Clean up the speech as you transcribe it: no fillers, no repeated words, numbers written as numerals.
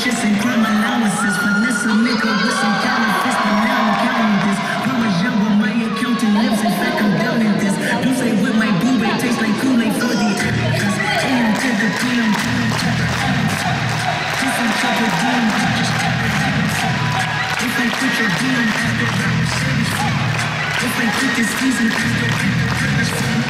Just in crime allowances. Vanessa nigga with some counterfeits, but now I'm counting this. Parmesan with my accountant lips, in fact I'm down in this. Do say with my boo babe tastes like Kool-Aid for the actors. AM to the PM. Just on top of DM. If I put your DM, if I put this season,